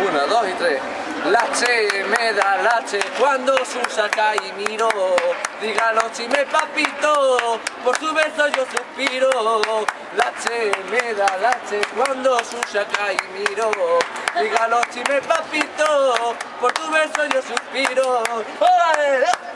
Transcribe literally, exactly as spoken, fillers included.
Uno, dos y tres. Lache me da lache cuando su saca y miro. Dígalo chime papito, por su beso yo suspiro. Lache me da lache cuando su saca y miro. Dígalo chime papito, por tu beso yo suspiro. ¡Órale!